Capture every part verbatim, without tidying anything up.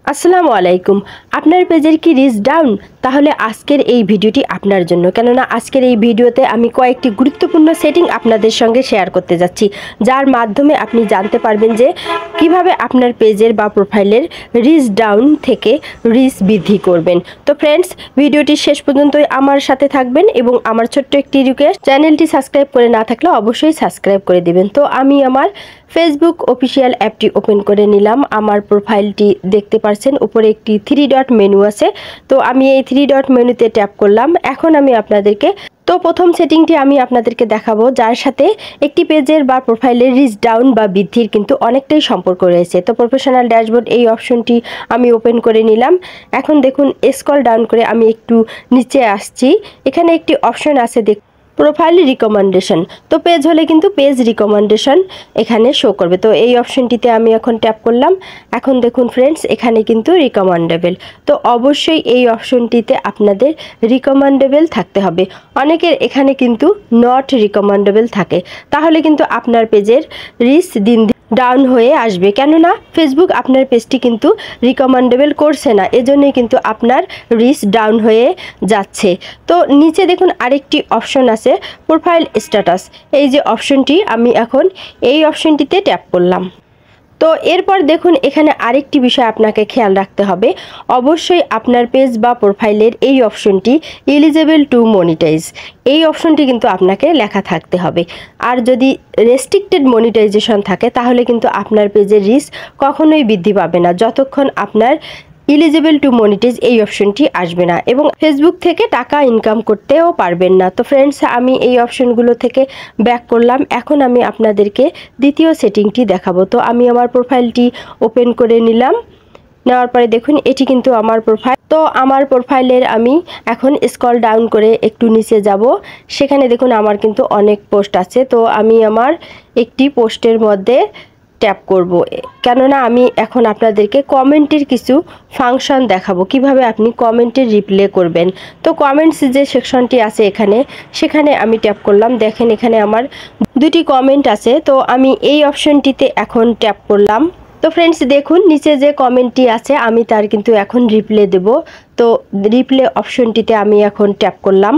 আসসালামু আলাইকুম। আপনার পেজের কি রিচ ডাউন? তাহলে আজকের এই ভিডিওটি আপনার জন্য, কেননা আজকের এই ভিডিওতে আমি কয়েকটি গুরুত্বপূর্ণ সেটিং আপনাদের সঙ্গে শেয়ার করতে যাচ্ছি, যার মাধ্যমে আপনি জানতে পারবেন যে কিভাবে আপনার পেজের বা প্রোফাইলের রিচ ডাউন থেকে রিচ বৃদ্ধি করবেন। তো ফ্রেন্ডস, ভিডিওটি শেষ পর্যন্তই আমার সাথে থাকবেন এবং আমার ছোট্ট একটি রিকোয়েস্ট, চ্যানেলটি সাবস্ক্রাইব করে না থাকলে অবশ্যই সাবস্ক্রাইব করে দিবেন। তো আমি আমার ফেসবুক অফিসিয়াল অ্যাপটি ওপেন করে নিলাম। আমার প্রোফাইলটি দেখতে পাচ্ছেন, উপরে একটি থ্রি ডট মেনু আছে। তো আমি এই থ্রি ডট মেনুতে ট্যাপ করলাম। এখন আমি আপনাদেরকে তো প্রথম সেটিংটি আমি আপনাদেরকে দেখাবো, যার সাথে একটি পেজের বা প্রোফাইলের রিচ ডাউন বা বৃদ্ধির কিন্তু অনেকটাই সম্পর্ক রয়েছে। তো প্রফেশনাল ড্যাশবোর্ড এই অপশনটি আমি ওপেন করে নিলাম। এখন দেখুন, স্ক্রল ডাউন করে আমি একটু নিচে আসছি। এখানে একটি অপশন আছে, দেখ প্রোফাইল রিকমেন্ডেশন। তো পেজ হলে কিন্তু পেজ রিকমেন্ডেশন এখানে শো করবে। তো এই অপশনটিতে আমি এখন ট্যাপ করলাম। এখন দেখুন ফ্রেন্ডস, এখানে কিন্তু রিকমেন্ডেবল। তো অবশ্যই এই অপশনটিতে আপনাদের রিকমেন্ডেবল থাকতে হবে। অনেকের এখানে কিন্তু নট রিকমেন্ডেবল থাকে, তাহলে কিন্তু আপনার পেজের রিচ দিন দিন ডাউন হয়ে আসবে, কেননা ফেসবুক আপনার পেজটি কিন্তু রিকমেন্ডেবল করছে না, এজন্যই কিন্তু আপনার রিচ ডাউন হয়ে যাচ্ছে। তো নিচে দেখুন আরেকটি অপশন আছে, প্রোফাইল স্ট্যাটাস। এই যে অপশনটি, আমি এখন এই অপশনটিতে ট্যাপ করলাম। তো এরপর দেখুন, এখানে আরেকটি বিষয় আপনাকে খেয়াল রাখতে হবে। অবশ্যই আপনার পেজ বা প্রোফাইলের এই অপশনটি এলিজেবল টু মনিটাইজ, এই অপশনটি কিন্তু আপনাকে লেখা থাকতে হবে। আর যদি রেস্ট্রিক্টেড মনিটাইজেশন থাকে, তাহলে কিন্তু আপনার পেজের রিচ কখনোই বৃদ্ধি পাবে না, যতক্ষণ আপনার এলিজিবল টু মনিটাইজ এই অপশনটি আসবে না, এবং ফেসবুক থেকে টাকা ইনকাম করতেও পারবেন না। তো ফ্রেন্ডস, আমি এই অপশনগুলো থেকে ব্যাক করলাম। এখন আমি আপনাদেরকে দ্বিতীয় সেটিংটি দেখাবো। তো আমি আমার প্রোফাইলটি ওপেন করে নিলাম। নেওয়ার পরে দেখুন, এটি কিন্তু আমার প্রোফাইল। তো আমার প্রোফাইলের আমি এখন স্ক্রল ডাউন করে একটু নিচে যাব। সেখানে দেখুন আমার কিন্তু অনেক পোস্ট আছে। তো আমি আমার একটি পোস্টের মধ্যে ট্যাপ করব, কেননা আমি এখন আপনাদেরকে কমেন্টের কিছু ফাংশন দেখাবো, কিভাবে আপনি কমেন্টের রিপ্লে করবেন। তো কমেন্টস যে সেকশনটি আছে এখানে, সেখানে আমি ট্যাপ করলাম। দেখেন এখানে আমার দুটি কমেন্ট আছে। তো আমি এই অপশনটিতে এখন ট্যাপ করলাম। তো ফ্রেন্ডস দেখুন, নিচে যে কমেন্টটি আছে আমি তার কিন্তু এখন রিপ্লে দেব। তো রিপ্লে অপশনটিতে আমি এখন ট্যাপ করলাম।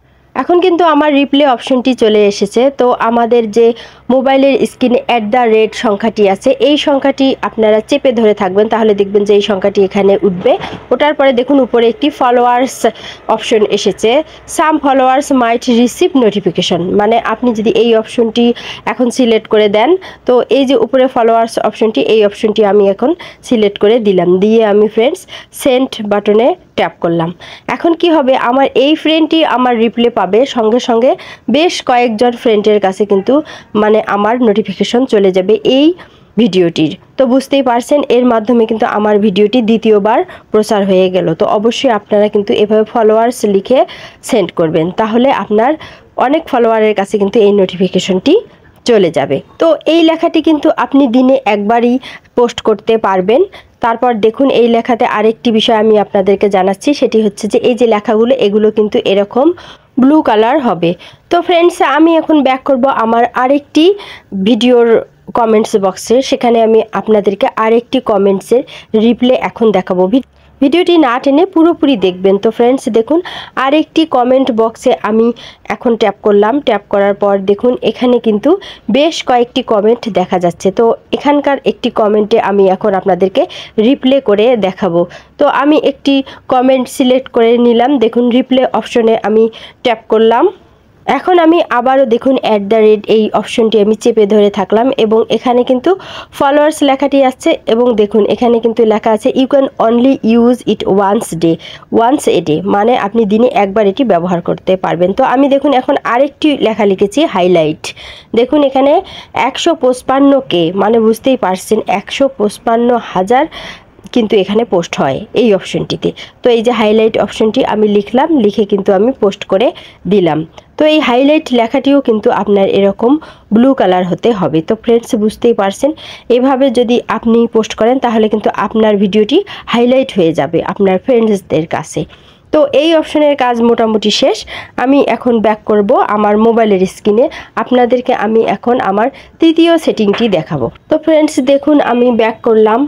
এখন কিন্তু আমার রিপ্লে অপশনটি চলে এসেছে। তো আমাদের যে মোবাইলের স্ক্রিনে অ্যাট দ্য রেট সংখ্যাটি আছে, এই সংখ্যাটি আপনারা চেপে ধরে থাকবেন, তাহলে দেখবেন যে এই সংখ্যাটি এখানে উঠবে। ওটার পরে দেখুন উপরে একটি ফলোয়ার্স অপশন এসেছে, some followers might receive notification. মানে আপনি যদি এই অপশনটি এখন সিলেক্ট করে দেন, তো এই যে উপরে ফলোয়ার্স অপশনটি, এই অপশনটি আমি এখন সিলেক্ট করে দিলাম। দিয়ে আমি ফ্রেন্ডস সেন্ড বাটনে ট্যাপ করলাম। এখন কি হবে, আমার এই ফ্রেন্ডটি আমার রিপ্লে পাবে, সঙ্গে সঙ্গে বেশ কয়েকজন ফ্রেন্ডের কাছে কিন্তু মানে আমার নোটিফিকেশন চলে যাবে এই ভিডিওটির। তো বুঝতেই পারছেন, এর মাধ্যমে কিন্তু আমার ভিডিওটি দ্বিতীয়বার প্রচার হয়ে গেল। তো অবশ্যই আপনারা কিন্তু এভাবে ফলোয়ার্স লিখে সেন্ড করবেন, তাহলে আপনার অনেক ফলোয়ারের কাছে কিন্তু এই নোটিফিকেশনটি চলে যাবে। তো এই লেখাটি কিন্তু আপনি দিনে একবারই পোস্ট করতে পারবেন। তারপর দেখুন, এই লেখাতে আরেকটি বিষয় আমি আপনাদেরকে জানাচ্ছি, সেটি হচ্ছে যে এই যে লেখাগুলো, এগুলো কিন্তু এরকম ব্লু কালার হবে। তো ফ্রেন্ডস, আমি এখন ব্যাক করব আমার আরেকটি ভিডিওর কমেন্টস বক্সে। সেখানে আমি আপনাদেরকে আরেকটি কমেন্টসের রিপ্লে এখন দেখাবো। ভিডিওটি না টেনে পুরোপুরি দেখবেন। তো ফ্রেন্ডস দেখুন, আরেকটি কমেন্ট বক্সে আমি এখন ট্যাপ করলাম। ট্যাপ করার পর দেখুন এখানে কিন্তু বেশ কয়েকটি কমেন্ট দেখা যাচ্ছে। তো এখানকার একটি কমেন্টে আমি এখন আপনাদেরকে রিপ্লে করে দেখাবো। তো আমি একটি কমেন্ট সিলেক্ট করে নিলাম। দেখুন রিপ্লে অপশনে আমি ট্যাপ করলাম। এখন আমি আবারও দেখুন অ্যাট দ্য রেট এই অপশনটি আমি চেপে ধরে থাকলাম, এবং এখানে কিন্তু ফলোয়ার্স লেখাটি আছে, এবং দেখুন এখানে কিন্তু লেখা আছে you can only use it once day once a day, মানে আপনি দিনে একবার এটি ব্যবহার করতে পারবেন। তো আমি দেখুন এখন আরেকটি লেখা লিখেছি হাইলাইট। দেখুন এখানে একশো পঁচপান্ন কে, মানে বুঝতেই পারছেন একশো পঁচপান্ন হাজার কিন্তু এখানে পোস্ট হয় এই অপশনটিতে। তো এই যে হাইলাইট অপশনটি আমি লিখলাম, লিখে কিন্তু আমি পোস্ট করে দিলাম। তো এই হাইলাইট লেখাটিও কিন্তু আপনার এরকম ব্লু কালার হতে হবে। তো ফ্রেন্ডস বুঝতেই পারছেন, এভাবে যদি আপনি পোস্ট করেন তাহলে কিন্তু আপনার ভিডিওটি হাইলাইট হয়ে যাবে আপনার ফ্রেন্ডসদের কাছে। তো এই অপশনের কাজ মোটামুটি শেষ। আমি এখন ব্যাক করব আমার মোবাইলের স্ক্রিনে। আপনাদেরকে আমি এখন আমার তৃতীয় সেটিংটি দেখাবো। তো ফ্রেন্ডস দেখুন, আমি ব্যাক করলাম।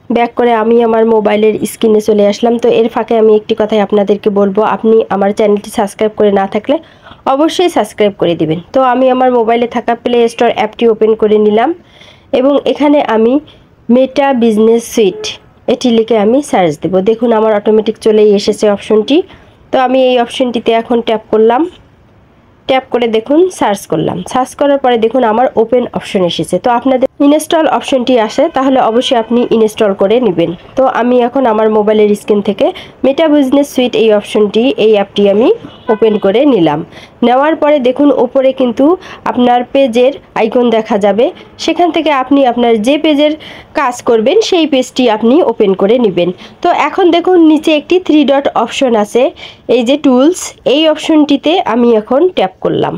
ব্যাক করে আমি আমার মোবাইলের স্ক্রিনে চলে আসলাম। তো এর ফাঁকে আমি একটি কথাই আপনাদেরকে বলবো, আপনি আমার চ্যানেলটি সাবস্ক্রাইব করে না থাকলে অবশ্যই সাবস্ক্রাইব করে দিবেন। তো আমি আমার মোবাইলে থাকা প্লে স্টোর অ্যাপটি ওপেন করে নিলাম এবং এখানে আমি মেটা বিজনেস সুইট এটি লিখে আমি সার্চ দেব। দেখুন আমার অটোমেটিক চলেই এসেছে অপশনটি। তো আমি এই অপশনটিতে এখন ট্যাপ করলাম, ট্যাপ করে দেখুন সার্চ করলাম, সার্চ করার পরে দেখুন আমার ওপেন অপশন এসেছে। তো আপনাদের ইনস্টল অপশনটি আসে, তাহলে অবশ্যই আপনি ইনস্টল করে নেবেন। তো আমি এখন আমার মোবাইলের স্ক্রিন থেকে মেটা বিজনেস সুইট এই অপশনটি এই অ্যাপটি আমি ওপেন করে নিলাম। নেওয়ার পরে দেখুন ওপরে কিন্তু আপনার পেজের আইকন দেখা যাবে, সেখান থেকে আপনি আপনার যে পেজের কাজ করবেন সেই পেজটি আপনি ওপেন করে নেবেন। তো এখন দেখুন নিচে একটি থ্রি ডট অপশন আছে, এই যে টুলস, এই অপশনটিতে আমি এখন ট্যাপ করলাম।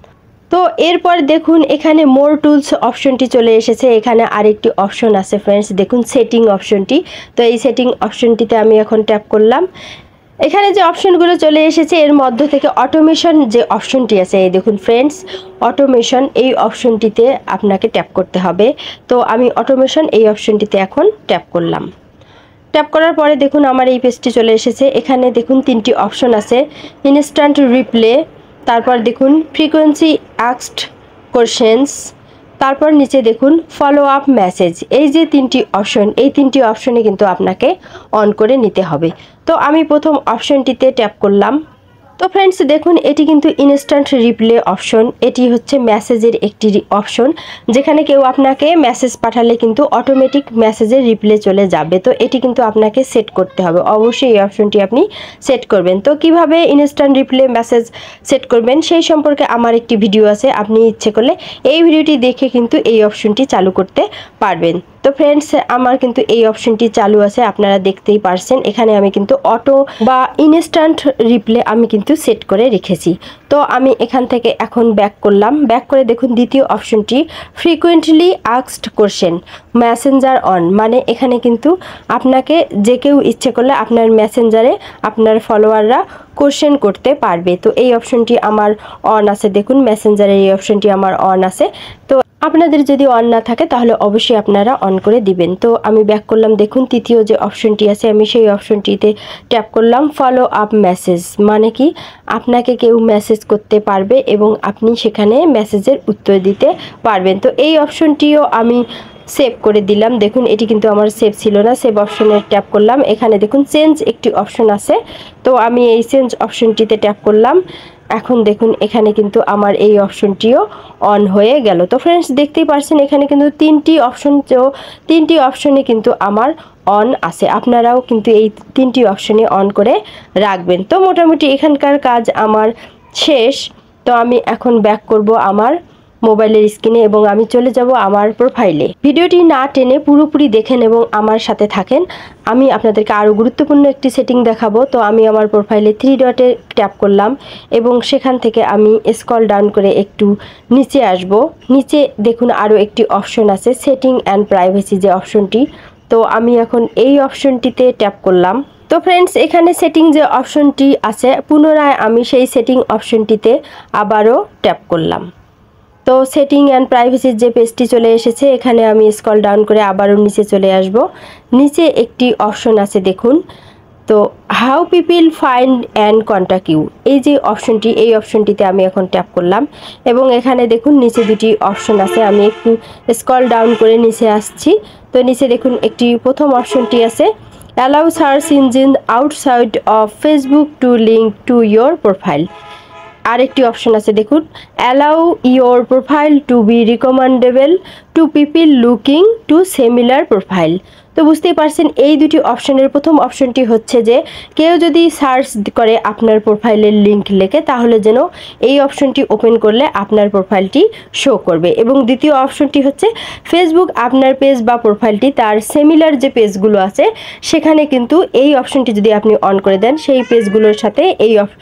তো এরপর দেখুন এখানে মোর টুলস অপশনটি চলে এসেছে। এখানে আরেকটি অপশন আছে ফ্রেন্ডস, দেখুন সেটিং অপশনটি। তো এই সেটিং অপশনটিতে আমি এখন ট্যাপ করলাম। এখানে যে অপশনগুলো চলে এসেছে এর মধ্য থেকে অটোমেশন যে অপশনটি আছে, এই দেখুন ফ্রেন্ডস অটোমেশন, এই অপশনটিতে আপনাকে ট্যাপ করতে হবে। তো আমি অটোমেশন এই অপশনটিতে এখন ট্যাপ করলাম। ট্যাপ করার পরে দেখুন আমার এই পেজটি চলে এসেছে। এখানে দেখুন তিনটি অপশন আছে, ইনস্ট্যান্ট রিপ্লে, তারপর দেখুন ফ্রিকোয়েন্সি আস্কড কোশ্চেন্স, তারপর নিচে দেখুন ফলো আপ মেসেজ। এই যে তিনটি অপশন, এই তিনটি অপশনে কিন্তু আপনাকে অন করে নিতে হবে। তো আমি প্রথম অপশনটিতে ট্যাপ করলাম। তো ফ্রেন্ডস দেখুন এটি কিন্তু ইনস্ট্যান্ট রিপ্লে অপশন, এটি হচ্ছে মেসেজের একটি অপশন, যেখানে কেউ আপনাকে মেসেজ পাঠালে কিন্তু অটোমেটিক মেসেজের রিপ্লে চলে যাবে। তো এটি কিন্তু আপনাকে সেট করতে হবে, অবশ্যই এই অপশনটি আপনি সেট করবেন। তো কিভাবে ইনস্ট্যান্ট রিপ্লে মেসেজ সেট করবেন সেই সম্পর্কে আমার একটি ভিডিও আছে, আপনি ইচ্ছে করলে এই ভিডিওটি দেখে কিন্তু এই অপশনটি চালু করতে পারবেন। তো ফ্রেন্ডস আমার কিন্তু এই অপশনটি চালু আছে, আপনারা দেখতেই পারছেন। এখানে আমি কিন্তু অটো বা ইনস্ট্যান্ট রিপ্লে আমি কিন্তু সেট করে রেখেছি। তো আমি এখান থেকে এখন ব্যাক করলাম। ব্যাক করে দেখুন দ্বিতীয় অপশনটি frequently asked question messenger on, মানে এখানে কিন্তু আপনাকে যে কেউ ইচ্ছে করলে আপনার মেসেঞ্জারে আপনার ফলোয়াররা কোশ্চেন করতে পারবে। তো এই অপশনটি আমার অন আছে, দেখুন মেসেঞ্জারের এই অপশনটি আমার অন আছে। তো আপনাদের যদি অন না থাকে তাহলে অবশ্যই আপনারা অন করে দিবেন। তো আমি ব্যাক করলাম, দেখুন তৃতীয় যে অপশনটি আছে আমি সেই অপশনটিতে ট্যাপ করলাম। ফলো আপ মেসেজ মানে কি, আপনাকে কেউ মেসেজ করতে পারবে এবং আপনি সেখানে মেসেজের উত্তর দিতে পারবেন। তো এই অপশনটিও আমি সেভ করে দিলাম। দেখুন এটি কিন্তু আমার সেভ ছিল না, সেভ অপশনে ট্যাপ করলাম। এখানে দেখুন চেঞ্জ একটি অপশন আছে, তো আমি এই চেঞ্জ অপশনটিতে ট্যাপ করলাম। এখন দেখুন এখানে কিন্তু আমার এই অপশনটিও অন হয়ে গেল। তো ফ্রেন্ডস দেখতেই পারছেন এখানে কিন্তু তিনটি অপশন, তিনটি অপশনে কিন্তু আমার অন আছে, আপনারাও কিন্তু এই তিনটি অপশনে অন করে রাখবেন। তো মোটামুটি এখানকার কাজ আমার শেষ। তো আমি এখন ব্যাক করব আমার মোবাইলের স্ক্রিনে এবং আমি চলে যাব আমার প্রোফাইলে। ভিডিওটি না টেনে পুরোপুরি দেখেন এবং আমার সাথে থাকেন, আমি আপনাদেরকে আরও গুরুত্বপূর্ণ একটি সেটিং দেখাবো। তো আমি আমার প্রোফাইলে থ্রি ডটে ট্যাপ করলাম এবং সেখান থেকে আমি স্ক্রল ডাউন করে একটু নিচে আসব। নিচে দেখুন আরও একটি অপশন আছে সেটিং অ্যান্ড প্রাইভেসি যে অপশনটি, তো আমি এখন এই অপশনটিতে ট্যাপ করলাম। তো ফ্রেন্ডস এখানে সেটিং যে অপশনটি আছে পুনরায় আমি সেই সেটিং অপশনটিতে আবারও ট্যাপ করলাম। তো সেটিং অ্যান্ড প্রাইভেসির যে পেজটি চলে এসেছে, এখানে আমি স্ক্রল ডাউন করে আবারও নিচে চলে আসব। নিচে একটি অপশন আছে দেখুন, তো how people find and contact you, এই যে অপশনটি, এই অপশনটিতে আমি এখন ট্যাপ করলাম এবং এখানে দেখুন নিচে দুটি অপশন আছে, আমি একটু স্ক্রল ডাউন করে নিচে আসছি। তো নিচে দেখুন একটি প্রথম অপশনটি আছে allow search engine outside of Facebook to link to your profile. আরেকটি অপশন আছে দেখুন allow your profile to be recommendable to people looking to similar profile. তো বুঝতেই পারছেন এই দুটি অপশনের প্রথম অপশনটি হচ্ছে যে কেউ যদি সার্চ করে আপনার প্রোফাইলের লিঙ্ক লেখে তাহলে যেন এই অপশনটি ওপেন করলে আপনার প্রোফাইলটি শো করবে, এবং দ্বিতীয় অপশনটি হচ্ছে ফেসবুক আপনার পেজ বা প্রোফাইলটি তার সিমিলার যে পেজগুলো আছে সেখানে কিন্তু এই অপশনটি যদি আপনি অন করে দেন সেই পেজগুলোর সাথে এই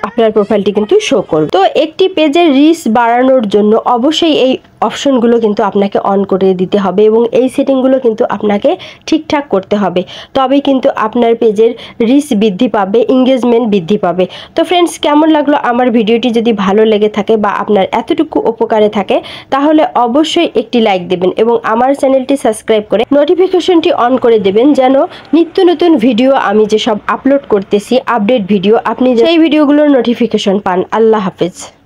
আপনার প্রোফাইলটি কিন্তু শো করবে। তো একটি পেজের রিচ বাড়ানোর জন্য অবশ্যই এই অপশনগুলো কিন্তু আপনাকে অন করে দিতে হবে এবং এই সেটিংগুলো কিন্তু আপনাকে ঠিকঠাক করতে হবে, তবেই কিন্তু আপনার পেজের রিচ বৃদ্ধি পাবে, এঙ্গেজমেন্ট বৃদ্ধি পাবে। তো ফ্রেন্ডস, কেমন লাগলো আমার ভিডিওটি? যদি ভালো লেগে থাকে বা আপনার এতটুকু উপকারে থাকে তাহলে অবশ্যই একটি লাইক দেবেন এবং আমার চ্যানেলটি সাবস্ক্রাইব করে নোটিফিকেশনটি অন করে দেবেন, যেন নিত্য নতুন ভিডিও আমি যেসব আপলোড করতেছি আপডেট ভিডিও, আপনি সেই ভিডিওগুলোর নোটিফিকেশন পান। আল্লাহ হাফেজ।